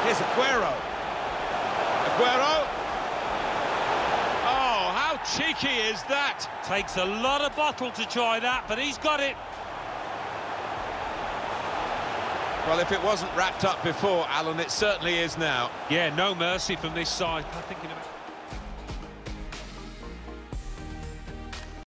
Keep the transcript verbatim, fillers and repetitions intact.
Here's Aguero. Aguero. Oh, how cheeky is that? Takes a lot of bottle to try that, but he's got it. Well, if it wasn't wrapped up before, Alan, it certainly is now. Yeah, no mercy from this side. I'm thinking about...